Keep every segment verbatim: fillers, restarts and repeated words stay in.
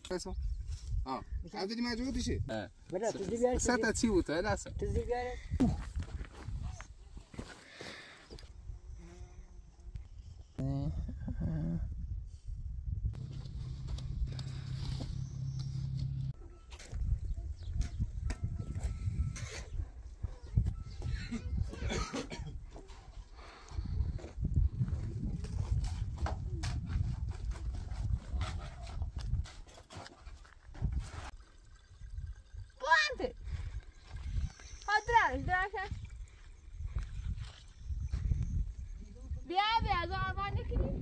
اه عبدي ما جودي شيء اه بلا تدي بيار ساتا تسيوتا لا سا تدي بيار بیا بیا زارمان نکنی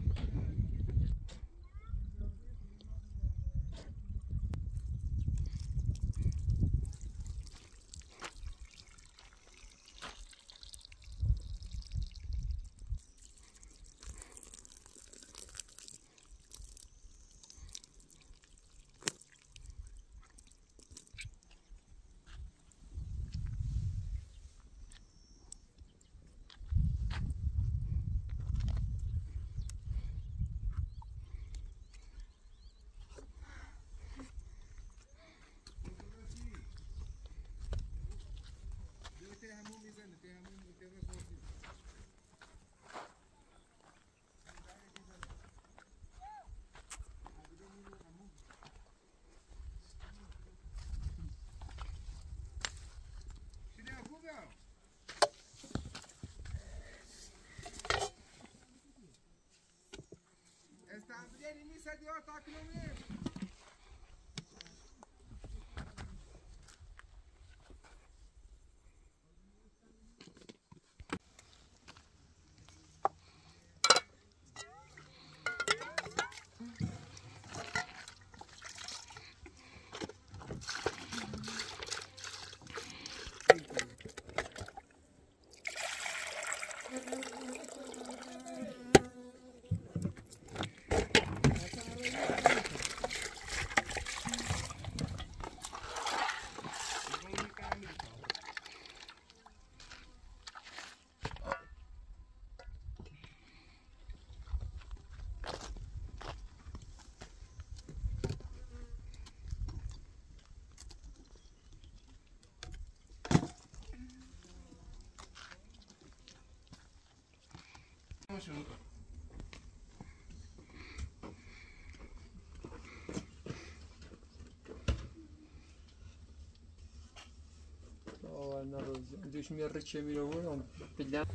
دوش میاره چه میره و بگم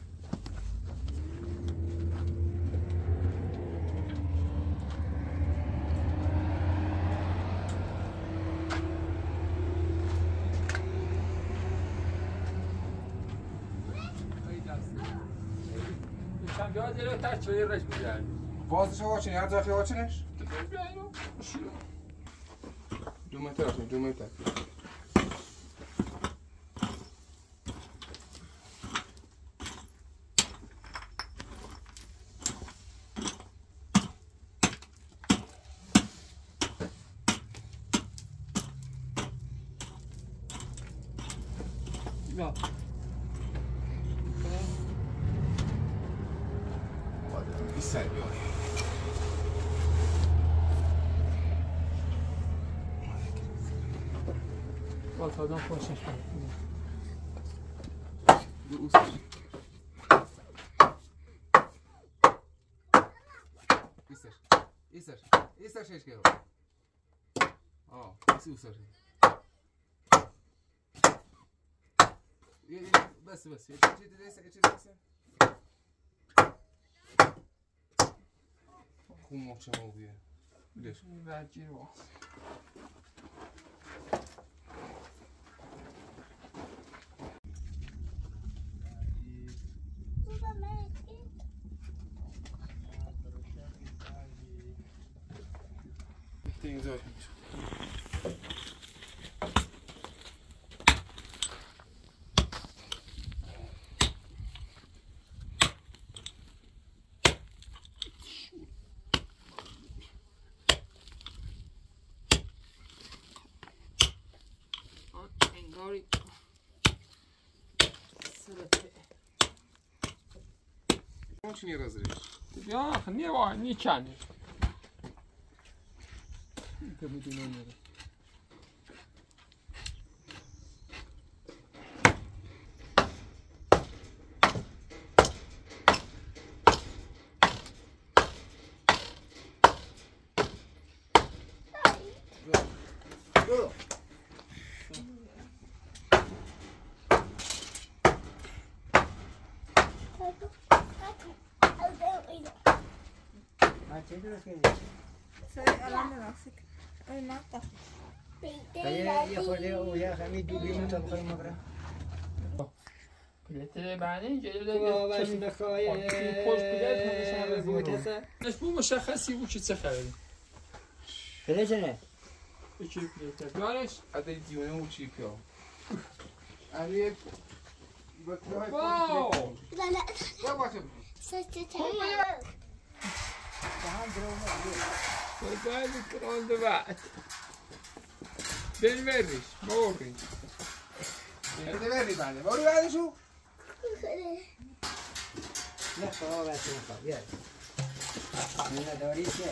یکم بیاد یه تک به رش میگردی بازش واچنی هر جا واچنش دو متر دو متر Ja. Bir saniye. Bak adam koşmuş. Bu usta. İster. İster. İster şey çıkıyor. Aa, nasıl usta? بس بس يجي ليس يجي ليس خوب محکم آبیه ليش بعجی رو Güzel. انگاری سرته Очень не разрежешь. Ja, nie var ni känner. که میدونه میره. پلیت بعدی اینجا داره اسمو مشخصی بود که چه خبری پلیت نه چی پلیت دارش هذا دیونه و چی پیا علی واو لا لا یا باشه ستتعب باید کرانده بعد بین بریش موری بده بری بعده برو بعدشو نه خواهد بسته نخواه بیاد نه داری که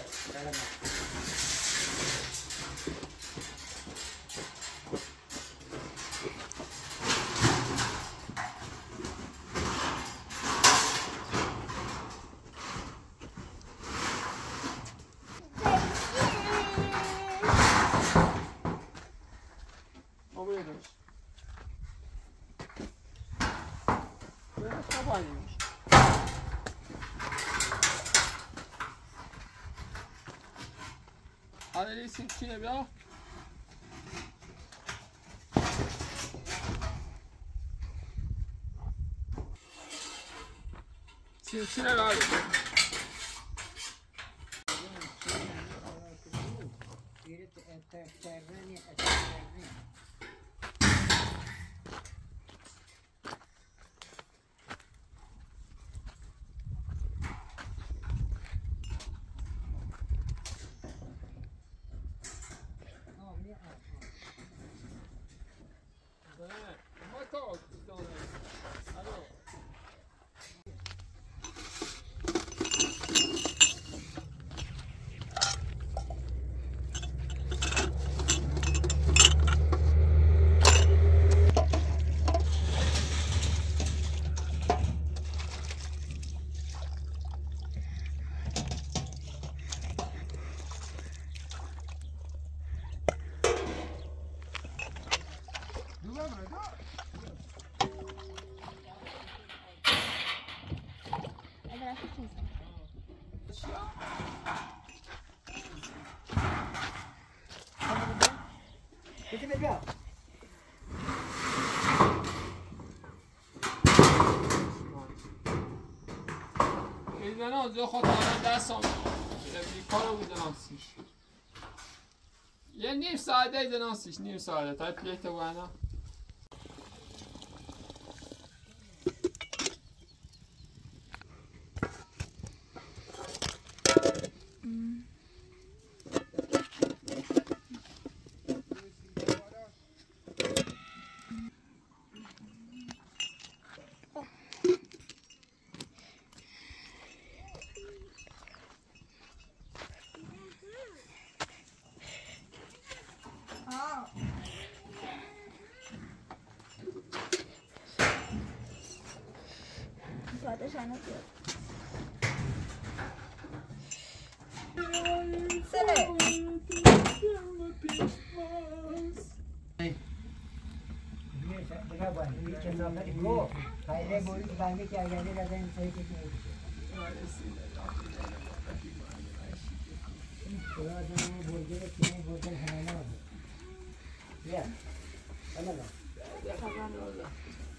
حالا سین چیه بیا سین چیه بیا بیا میدونم از خود آنم دست هم کارو بودنم سیش یه نیم ساعته ایدنم سیش نیم ساعته تا پلیت بودنم بعدش انا بیاد سنه بگه باید بگه چه نامداری گو خیلی بوری که بنده که اگه رده این سایی که خدا دنمو برگه رو کنه برگه همانه آده بیا بله بله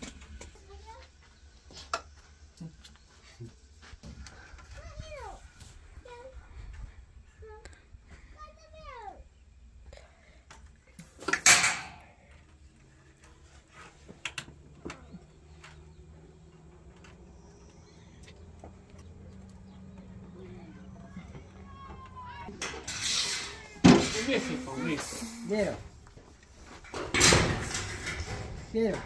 Vero. Vero.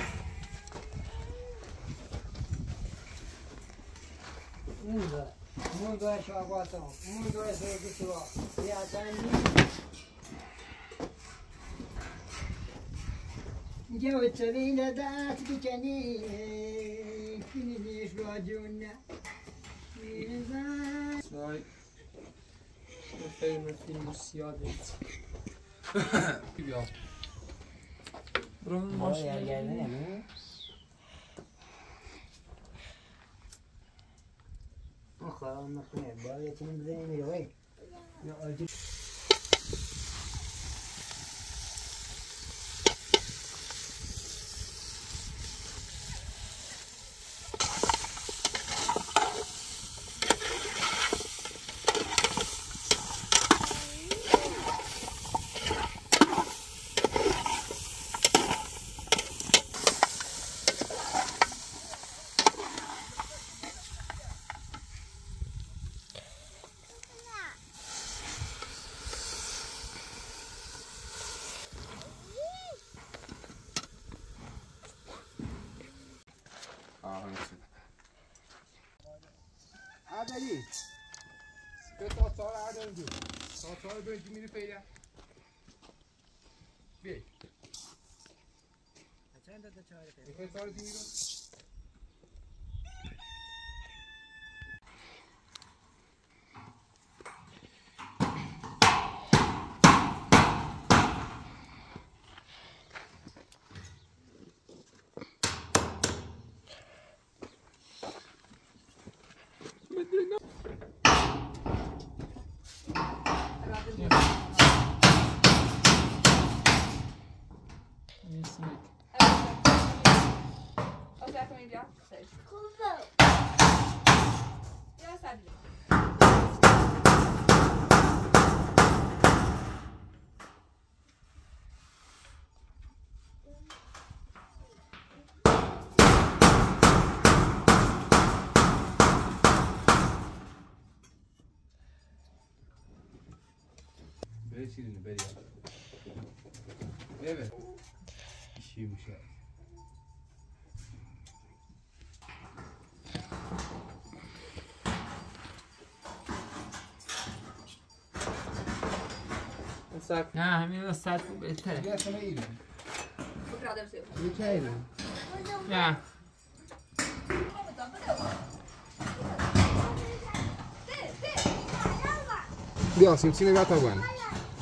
Usa. اون دو شاقاتم اون دو سوی سوا یا تانی جو تبين ذات بكني كني ليش راجونا من ذات سای فیلم فیلم سیاده بیا برو ماشین يعني أخرى مخنوق بالي تنبذني من وين يا عدلی به تا چهار عدل دو تا چهار برنجی میری پیدا بی چند تا چهار تا میخوای چهار دیگه رو بری چیزی بری ببر چی میشه نه همین سطح بهتره بیا سمه ایران یکی ایران نه بیا سیمسینه بیا تا بان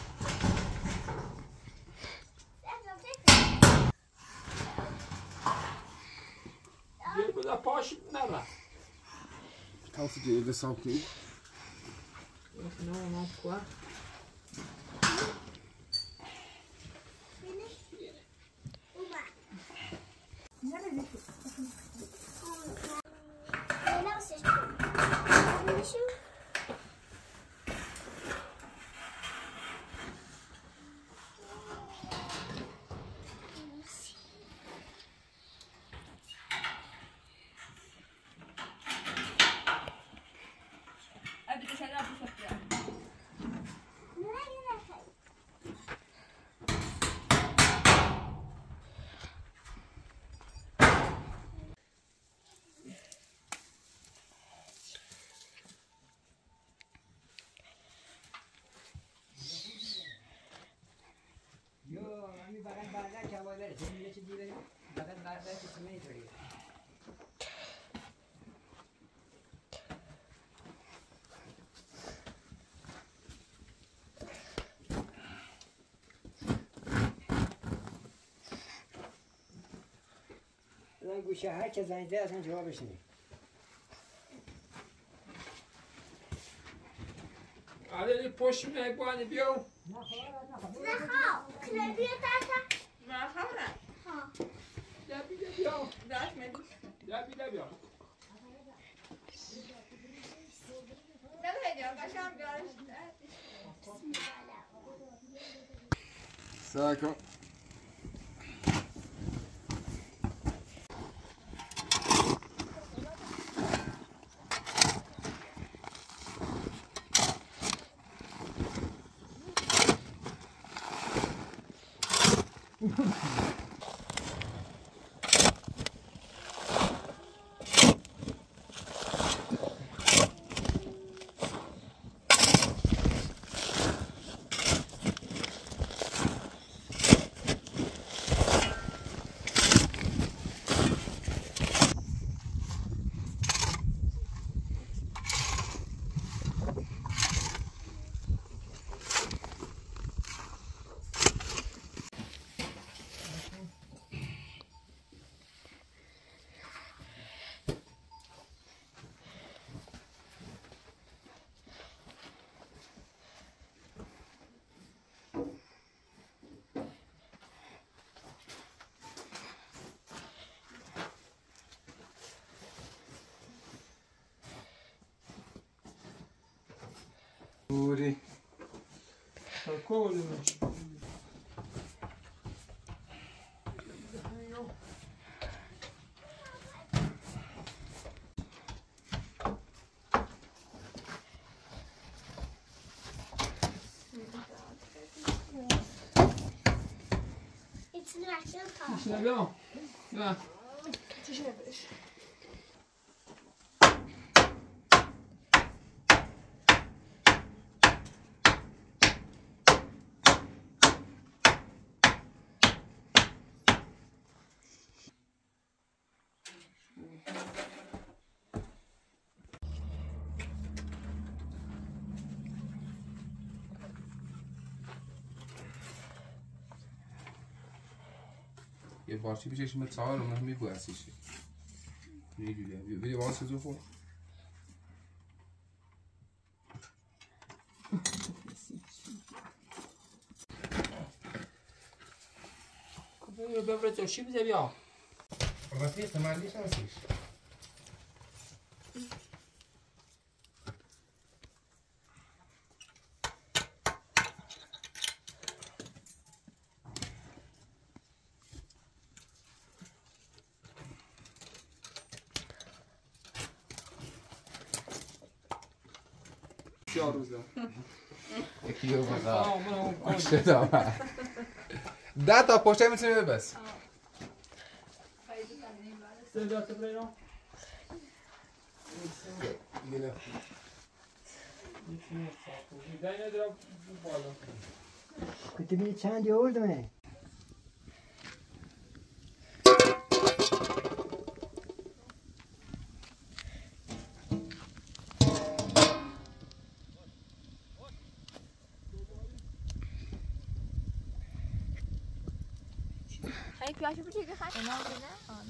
یه بودا پاش نره Tausi de evde savkayım. نه نه quoi من گوشه هر که زنگ زد اصلا جوابش نمیده. آره پشت میای بانی بیاو نخواه کنه بیا تاتا نخواه ها یا بیده بیاو داشت میدی یا بیده بیاو نمیدی آقاشم بیارش Sako. بوری کلش It's بیا بیا یه بارچی بیششیم به چهار رو میگو هستیشه میگویه بیدی واسه زو خور کدوم ببره تو چی بزه بیا رفیق مردیش هستیش چهار روزه یکی رو بخواه پشته دامه ده تا پشته میتونی ببس سیدات بریرم دیگه دیگه ندارم بالا کتبی چند یوردمه Hej, Piotr, poczekaj, chodź. No, no, no.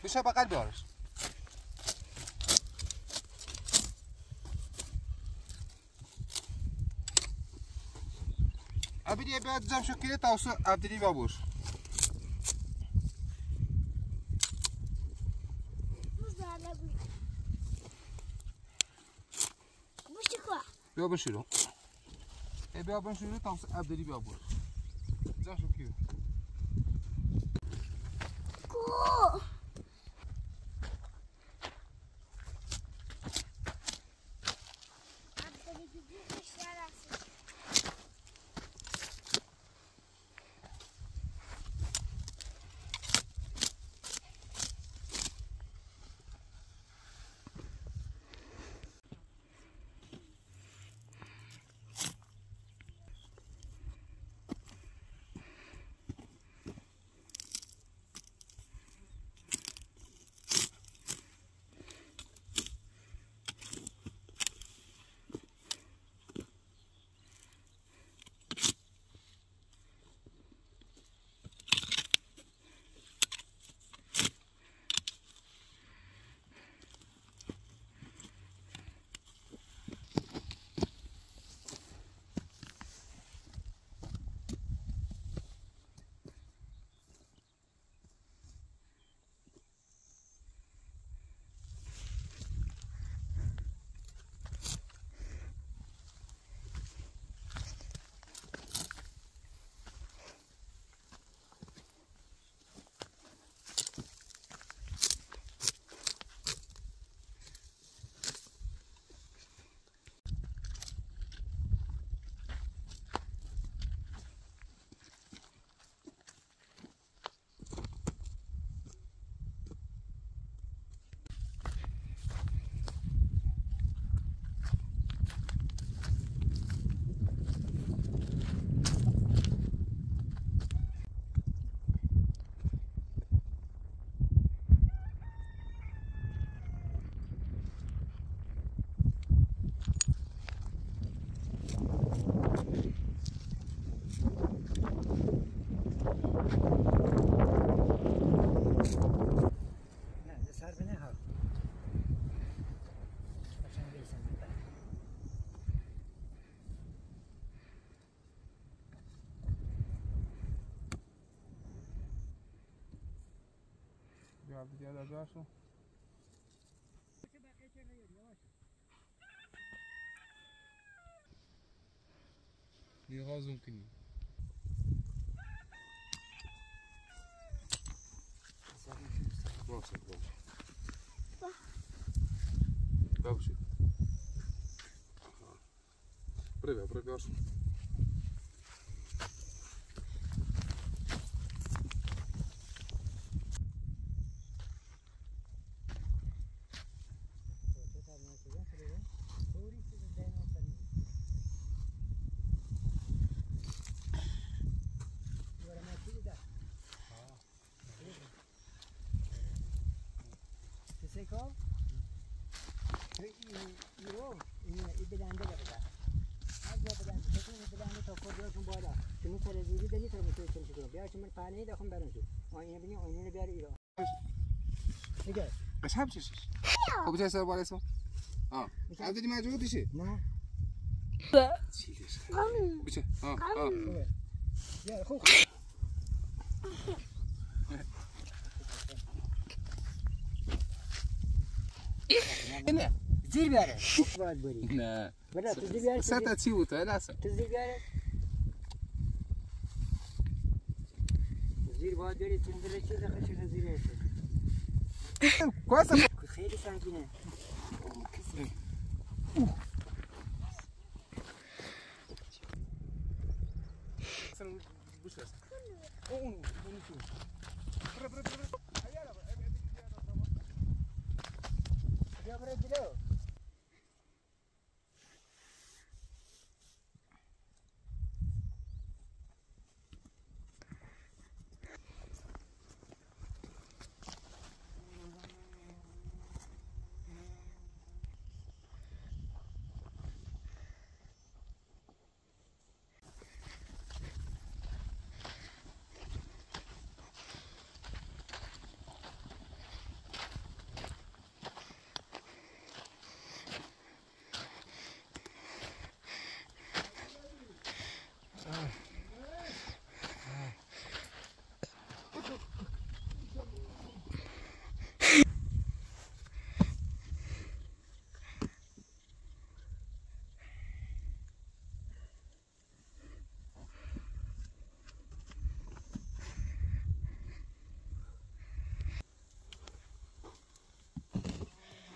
بشه بغل بیارش. ابری بیاد جمع شو که تاسو ابری بابوش. بیا بشیرو. ای بیا بشیرو تاسو ابری بابوش. جمع شو که. کو. Abi diğer arkadaşlar. يغازون كني واصل واصل بابشي بريبا بريبا واصل Seko, یورو این بدنده بده. از بدنده، تکنون بدنده تا خودشون بالا. چون تلویزیونی داری تا بتونی چنین کنی. بیا چون من پانی داخل برام شد. آینه ببین آینه بیار ایران. دیگه. قشنگ چیش. خب چه سر بالا سو؟ آه. از دیگه ماجور دیشه. نه. چیش. بچه. آه آه. بیا خوب. نه زیر بیاره باید بری نه برای تو زیر بیاره سه تا چی بود تو لاسه تو زیر بیاره زیر باید بری تو دل چیز خشن زیر است کوسه خیلی سنگینه سن بوش است اون اون تو برا برا برا بیا برای جلو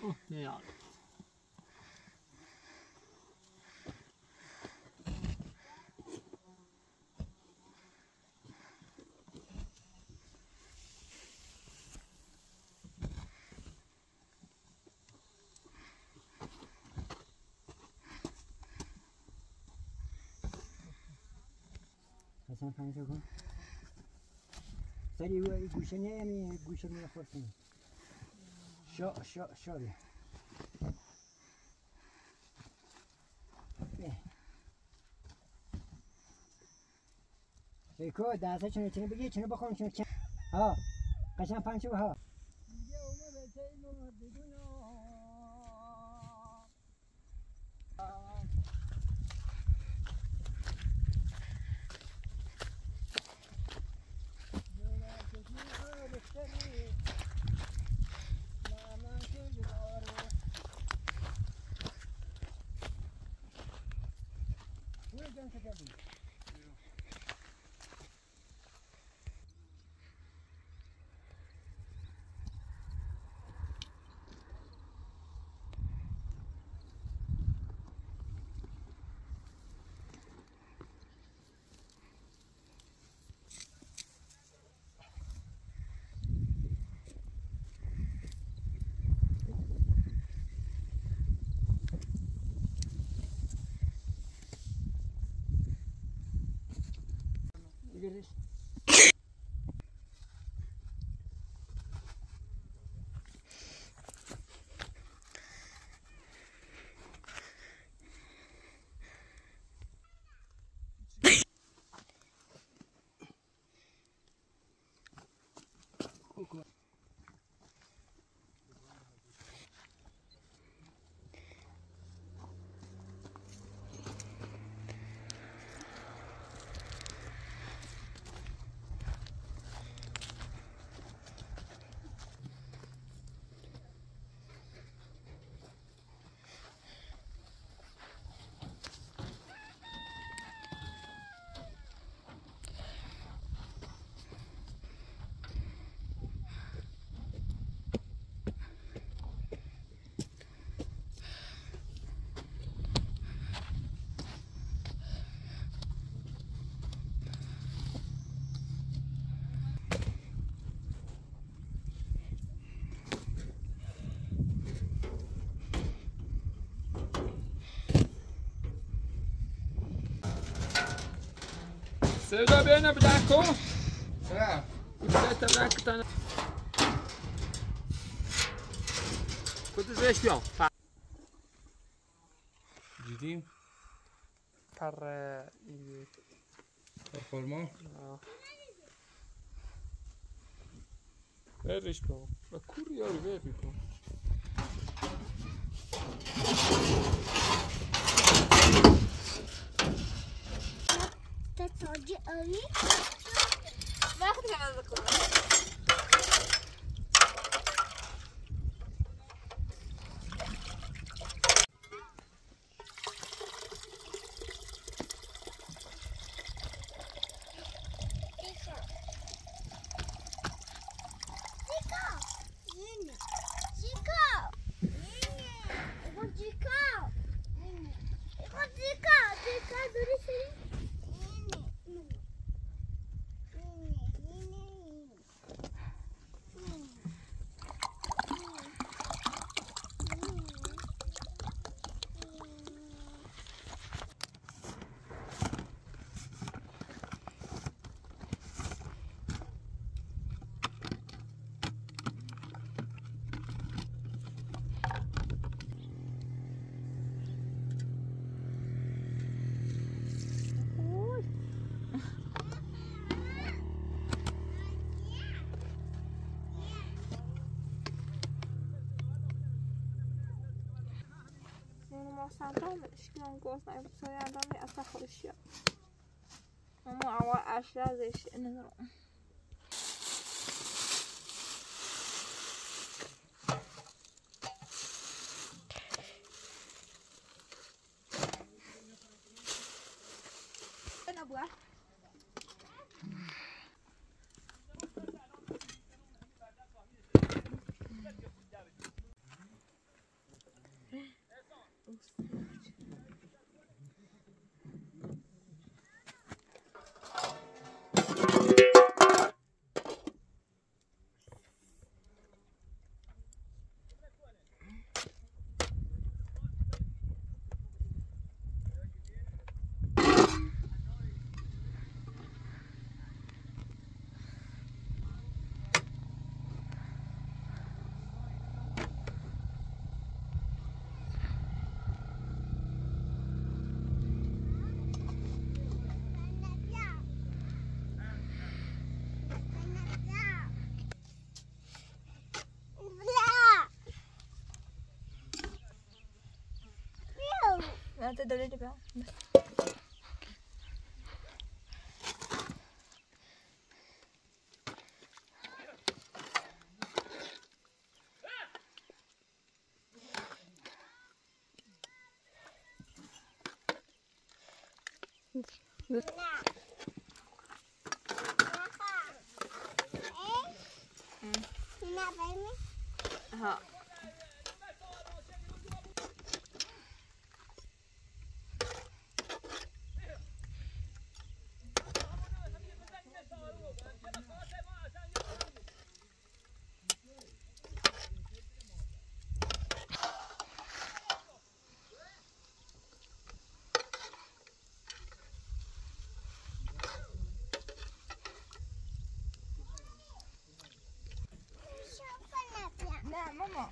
اوه نه مثلا پنجاه کن سری و گوشه نیمی گوشه میخورد کنی شا شا شا بیا بیکو دسته چونه چونه بگی چونه بخورم چونه چونه ها قشن پنجاه ها Görüş. Sevda bene bırakko. Será? Uçta bırak tane. Kutu zeş biam. Ciddi? Per iyi. Performans? Verriş biam. Bak kur yarı ver biam. تاجي قوي باخد كمان ذكر سنتان اشکال گوش نیم بسیاری آدمی اصلا خوشیه. اما اول اشرازش ندارم. نبوه. Hadi dönelim ya. ها لا ماما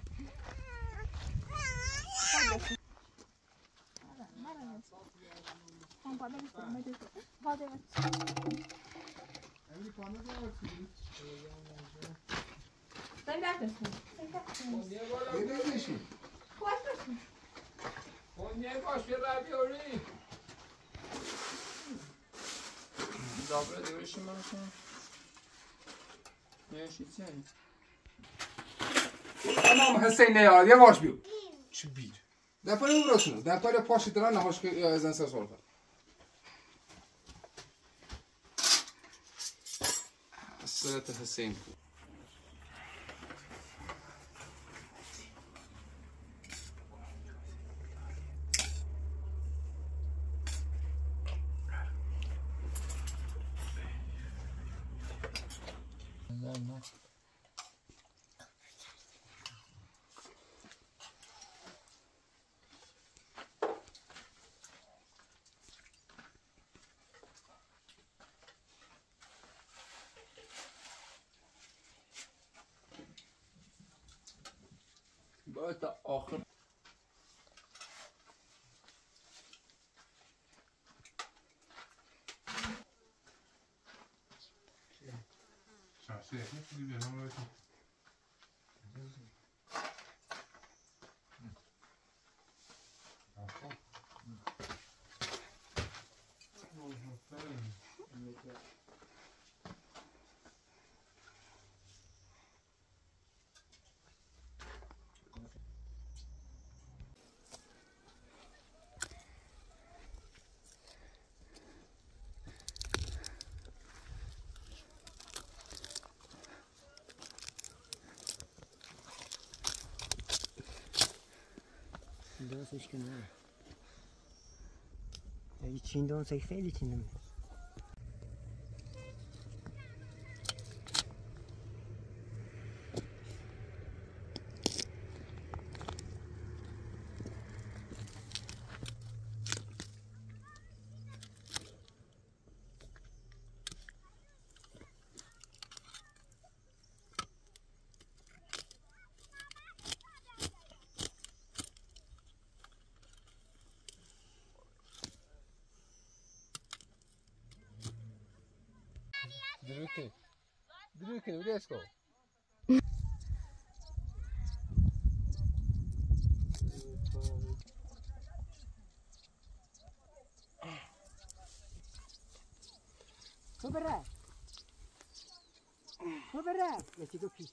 Niye başlıyorlar bir orayı? Dobra diyorsun bana sen. Ne yaşayacaksın? Anam حسین نیاد یواش بیو چی بیر دفعه نمیرسونه دفعه پاشی درن نهاش که از انسان سال کرد الصلاة حسین باید تا آخر شانسی نمیتونی بیرون رو دانسش که نه اگه چین دانسش خیلی چین نمید Drugi. Drugi, udesko. تو بره تو بره یکی دو پی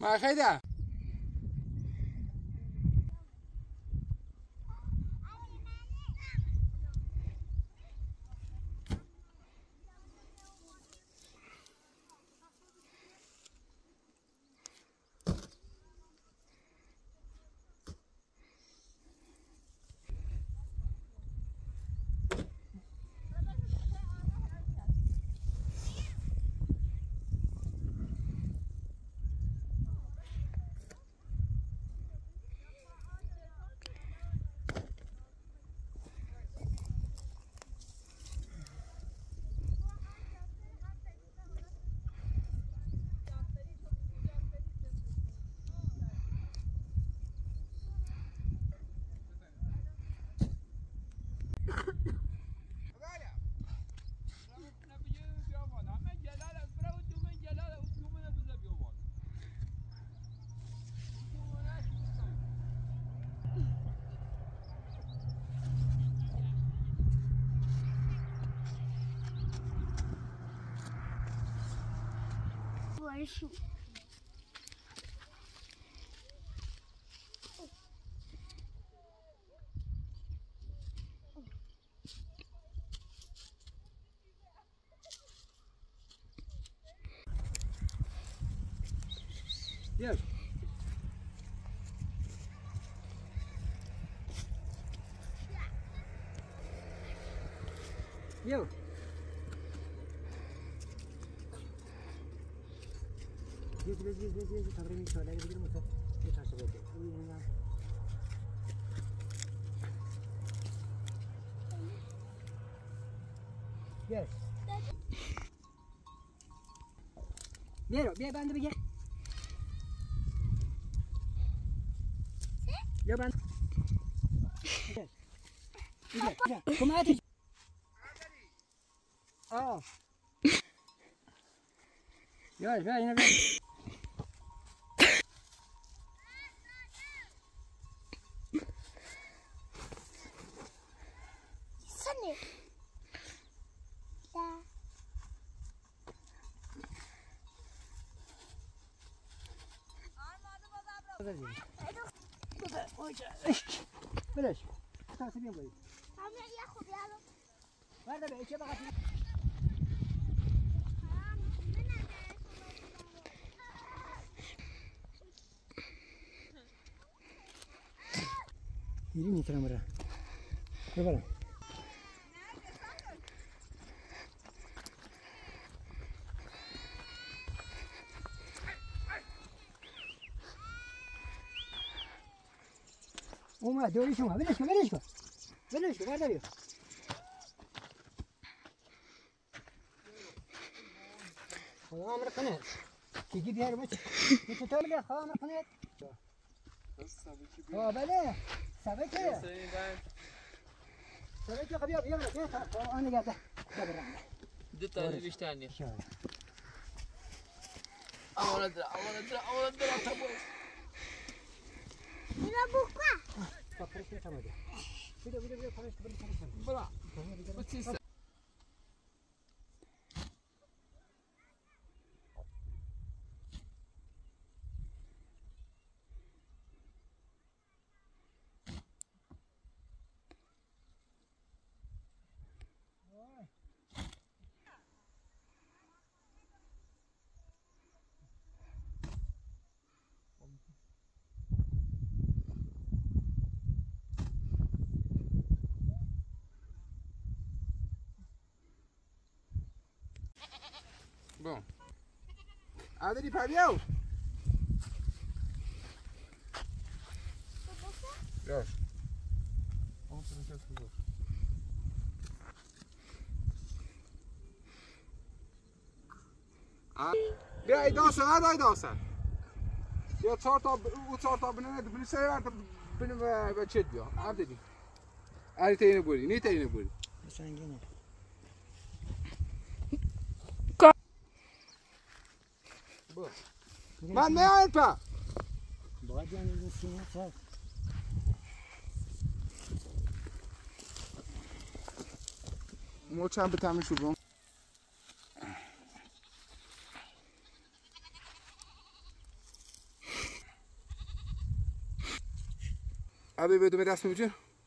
ما خیلی Shoot. Yes. Yo. Yes, yes, yes, yes, yes. Tabii mi şöyle bir mi? Bir taşı böyle. Yes. Bia, bia ben de bir gel. Ya ben. Gel. Gel, gel. Kom uit. Oh. Ja, ja, yine bir. Sunny. Da. بلاش تاسو بیا وای هم یه خوب یالو ورده به چه بقى میرینی ترا مرا ببرم اومد دوری شما ولش کن ولش کن ولش کن ورده بیا خدا امر کنه کی بیار بچه تو تو میگه خدا امر کنه ها بله سبکه سبکه بیا بیا بیا آن نگرده ببرم دو تا بیشتر نیست اول در اول در اول در تا بود اینا بوکا کافرش نمیاد بیا بیا بیا کارش بریم کارش برا بچیس Bom, anda de pavião. Yok. بیا ایداسن هر ایداسن بیا چهار تا او چهار تا بنه بنه سه ورد بنه و چت بیا عبد دی علی تینه بوری نی تینه بوری سنگینه من میایم پا باید یعنی این سینه سر موچم به تمشو بم ابي بدو میرسم بچه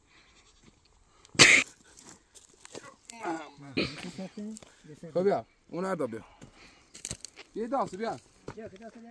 خب بیا اون هر دو بیا یه داست بیا بیا که داخل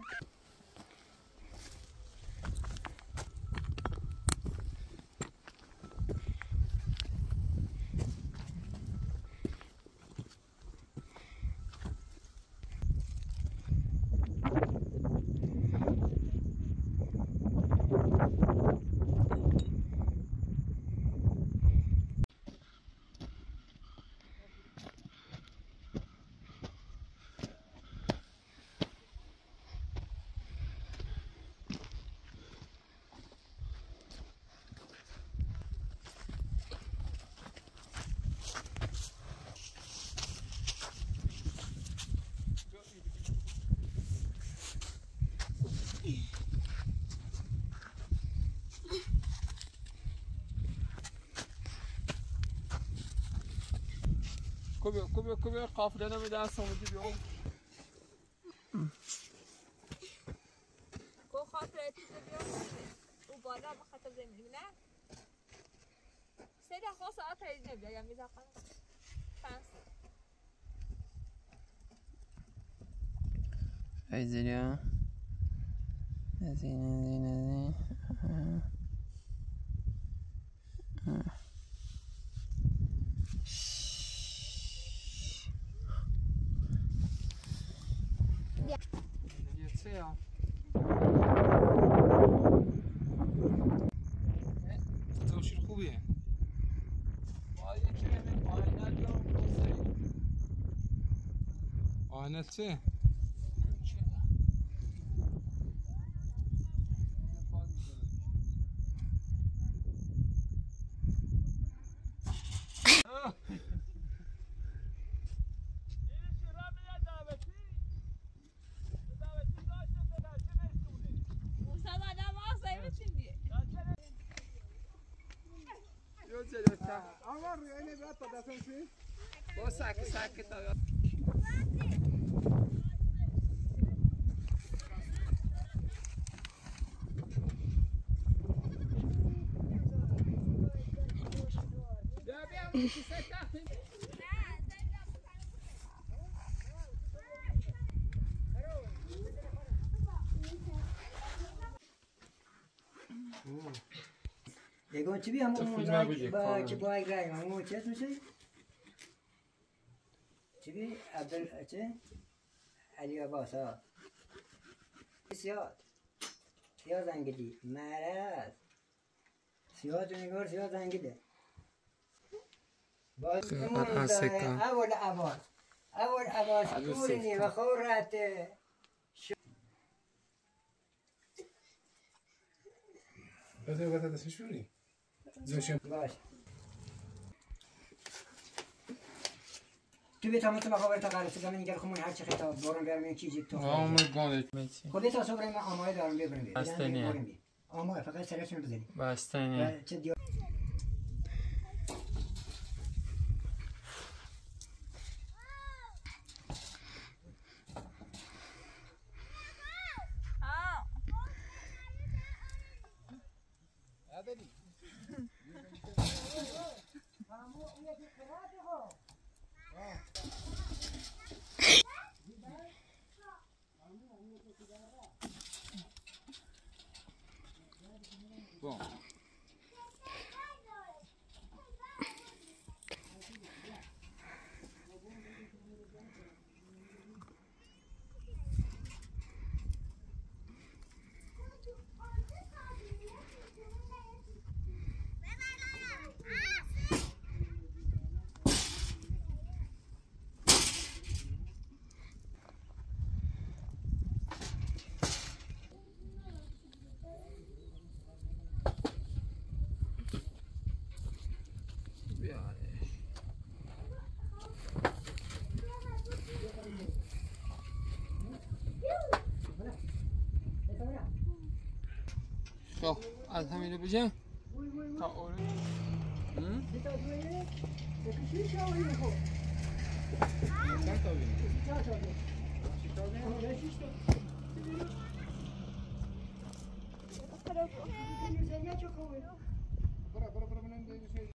کبه کبه کبه قافله نمیده از سامدی بیام کو خاطر تو بیام او بالا بخاطر زمین نه سه دقیقه ساعت پیدا نمیاد یا میذارم پنج ایزیا زین زین زین Ja. تو شیر خوبیه آینه چه؟ آمار اینه بیاد تا دستم چی؟ با ساک ساک تا بیا بیا یکون چی بیام اون با چی با یک رای اون چه میشه چی بی عبدال چه علی عباس ها سیاه سیاه زنگیدی مرض سیاه تو نگار سیاه زنگیده باز اول عباس اول عباس کورینی و خورت بذار بذار دستش بری زوشم باش تو بیت هم تو بخواه تا قرار سزمین اینگر خمون هر چه خیلی بارون بیارم این چیزی تو آمو گانت میتی خودی تا صبح من آماده دارم ببرم بید بستنیه آماده فقط سرشون بزنی بستنیه چه دیار Bom. خب از همینو بجم تا اون برو برو برو من